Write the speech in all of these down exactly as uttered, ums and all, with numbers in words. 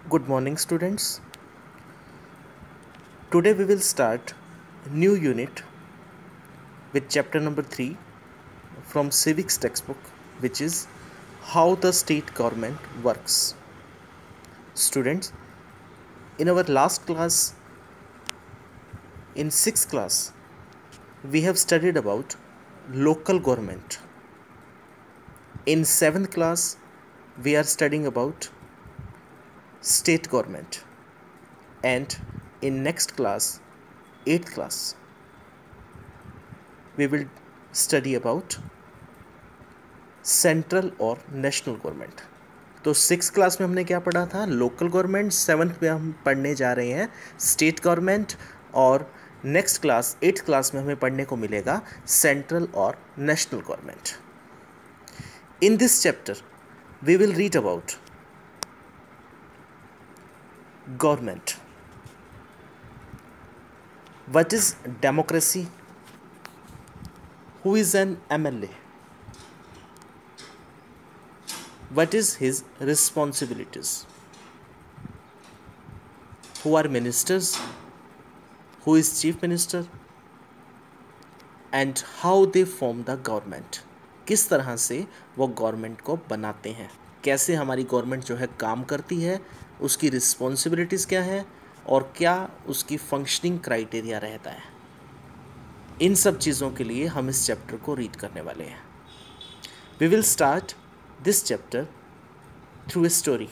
Good morning, students. Today we will start a new unit with chapter number three from civics textbook, which is how the state government works. Students, in our last class, in sixth class, we have studied about local government. In seventh class, we are studying about state government, and in next class, eighth class, we will study about central और national government. तो six class में हमने क्या पढ़ा था? Local government. Seventh में हम पढ़ने जा रहे हैं स्टेट गवर्नमेंट, और नेक्स्ट क्लास एट्थ क्लास में हमें पढ़ने को मिलेगा सेंट्रल और national government. In this chapter we will read about government. What is democracy? Who is an M L A? What is his responsibilities? Who are ministers? Who is chief minister? And how they form the government? किस तरह से वो government को बनाते हैं, कैसे हमारी government जो है काम करती है, उसकी रिस्पॉन्सिबिलिटीज़ क्या है और क्या उसकी फंक्शनिंग क्राइटेरिया रहता है. इन सब चीज़ों के लिए हम इस चैप्टर को रीड करने वाले हैं. We will start this chapter through a story.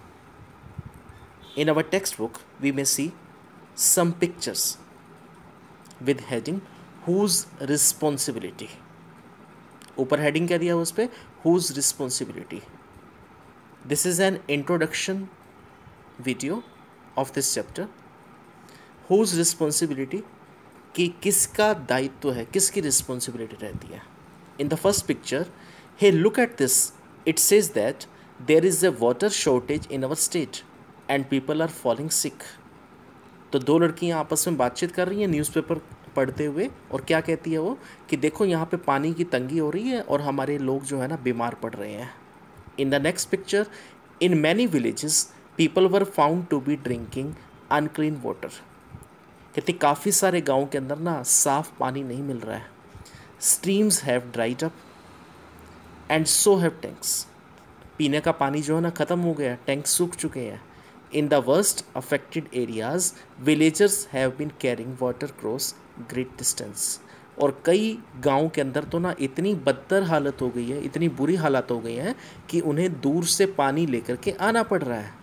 In our text book we may see some pictures with heading whose responsibility. ऊपर हेडिंग क्या दिया है उस पर? Whose responsibility. This is an introduction video of this chapter. Whose responsibility, कि किसका दायित्व है, किसकी रिस्पॉन्सिबिलिटी रहती है. In the first picture, hey look at this, it says that there is a water shortage in our state and people are falling sick. तो दो लड़कियां आपस में बातचीत कर रही हैं न्यूज़पेपर पढ़ते हुए, और क्या कहती है वो कि देखो यहाँ पे पानी की तंगी हो रही है और हमारे लोग जो है ना बीमार पड़ रहे हैं. In the next picture, in many villages people were found to be drinking unclean water. कहते काफ़ी सारे गाँव के अंदर ना साफ पानी नहीं मिल रहा है. Streams have dried up and so have tanks. पीने का पानी जो है ना ख़त्म हो गया, टैंक सूख चुके हैं. In the worst affected areas villagers have been carrying water cross great distance. और कई गांव के अंदर तो ना इतनी बदतर हालत हो गई है, इतनी बुरी हालत हो गई है कि उन्हें दूर से पानी लेकर के आना पड़ रहा है.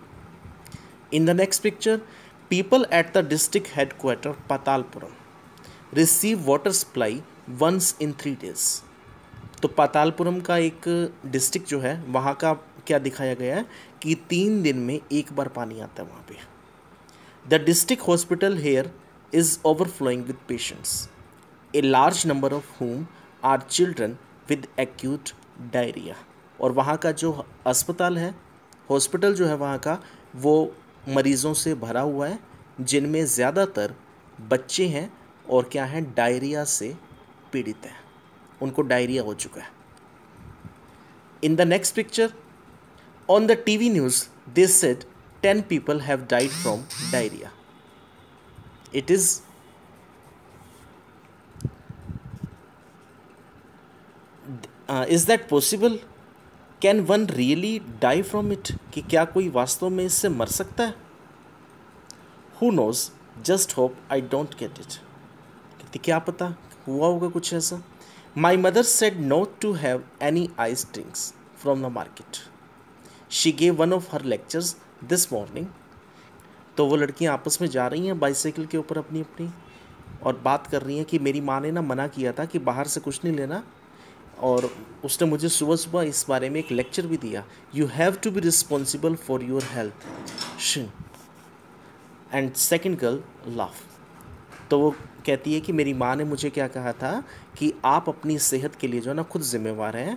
In the next picture, people at the district headquarter Patalpuram receive water supply once in three days. तो पातालपुरम का एक डिस्ट्रिक्ट जो है वहाँ का क्या दिखाया गया है कि तीन दिन में एक बार पानी आता है वहाँ पे. The district hospital here is overflowing with patients, a large number of whom are children with acute diarrhoea. और वहाँ का जो अस्पताल है, हॉस्पिटल जो है वहाँ का, वो मरीज़ों से भरा हुआ है जिनमें ज़्यादातर बच्चे हैं और क्या हैं, डायरिया से पीड़ित हैं, उनको डायरिया हो चुका है. In the next picture, on the TV news they said ten people have died from diarrhoea. It is is that possible? Can one really die from it? कि क्या कोई वास्तव में इससे मर सकता है? Who knows, just hope I don't get it. कहती क्या पता हुआ होगा कुछ ऐसा. My mother said not to have any ice drinks from the market. She gave one of her lectures this morning. तो वो लड़कियां आपस में जा रही हैं बाइसाइकिल के ऊपर अपनी अपनी, और बात कर रही हैं कि मेरी माँ ने ना मना किया था कि बाहर से कुछ नहीं लेना, और उसने मुझे सुबह सुबह इस बारे में एक लेक्चर भी दिया. You have to be responsible for your health. And second girl laugh. तो वो कहती है कि मेरी माँ ने मुझे क्या कहा था कि आप अपनी सेहत के लिए जो है ना खुद जिम्मेवार हैं.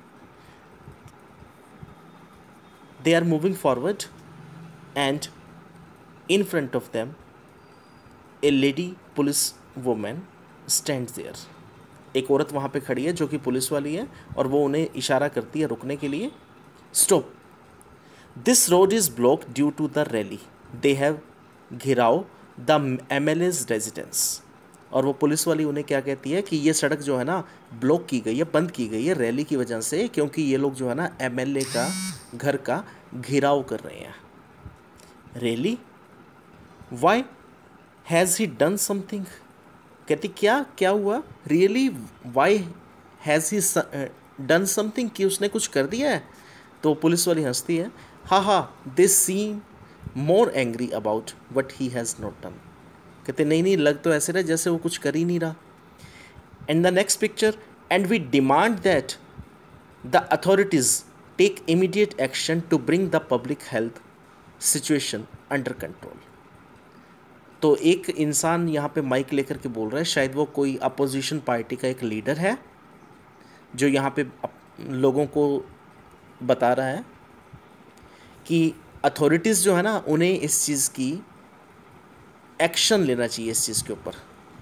They are moving forward and in front of them a lady police women stands there. एक औरत वहाँ पे खड़ी है जो कि पुलिस वाली है, और वो उन्हें इशारा करती है रुकने के लिए. Stop. This road is block due to the rally, they have घिराव the M L A's residence. और वो पुलिस वाली उन्हें क्या कहती है कि ये सड़क जो है ना ब्लॉक की गई है, बंद की गई है रैली की वजह से, क्योंकि ये लोग जो है ना एम एल ए का घर का घिराव कर रहे हैं। Rally, why has he done something, कहती क्या क्या हुआ, really why has he done something, कि उसने कुछ कर दिया है। तो पुलिस वाली हंसती है, ha ha they seem more angry about what he has not done, कहते नहीं नहीं लग तो ऐसे रहे जैसे वो कुछ कर ही नहीं रहा। And the next picture, and we demand that the authorities take immediate action to bring the public health situation under control. तो एक इंसान यहाँ पे माइक लेकर के बोल रहा है, शायद वो कोई अपोजिशन पार्टी का एक लीडर है जो यहाँ पे लोगों को बता रहा है कि अथॉरिटीज़ जो है ना उन्हें इस चीज़ की एक्शन लेना चाहिए इस चीज़ के ऊपर।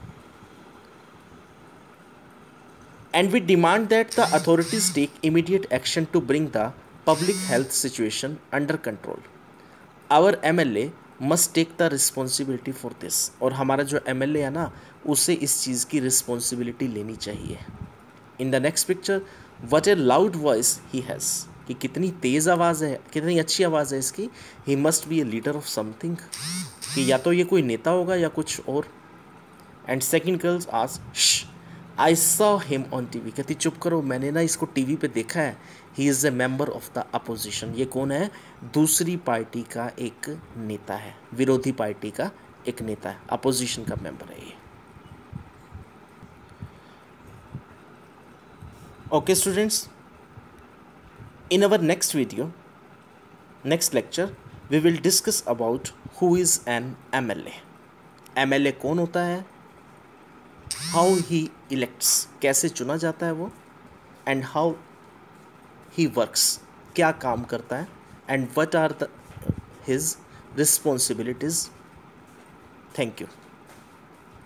And we demand that the authorities take immediate action to bring the public health situation under control. Our M L A must take the responsibility for this. और हमारा जो एम एल ए है ना उसे इस चीज़ की रिस्पॉन्सिबिलिटी लेनी चाहिए। In the next picture, what a loud voice he has, कि कितनी तेज़ आवाज़ है, कितनी अच्छी आवाज़ है इसकी। He must be a leader of something, कि या तो ये कोई नेता होगा या कुछ और। एंड सेकेंड गर्ल्स आज, I saw him on T V, कहती चुप करो, मैंने ना इसको टीवी पे देखा है। He is a member of the opposition, ये कौन है, दूसरी पार्टी का एक नेता है, विरोधी पार्टी का एक नेता है, अपोजिशन का मेंबर है ये। Okay students, in our next video, next lecture, we will discuss about who is an M L A. M L A कौन होता है, हाउ ही इलेक्ट्स, कैसे चुना जाता है वो, एंड हाउ ही वर्क्स, क्या काम करता है, and what are the his responsibilities. Thank you.